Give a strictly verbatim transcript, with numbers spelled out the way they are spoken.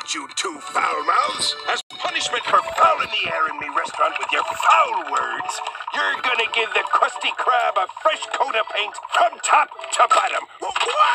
you two foul mouths. As punishment for fouling the air in me restaurant with your foul words, you're gonna give the crusty crab a fresh coat of paint from top to bottom. What?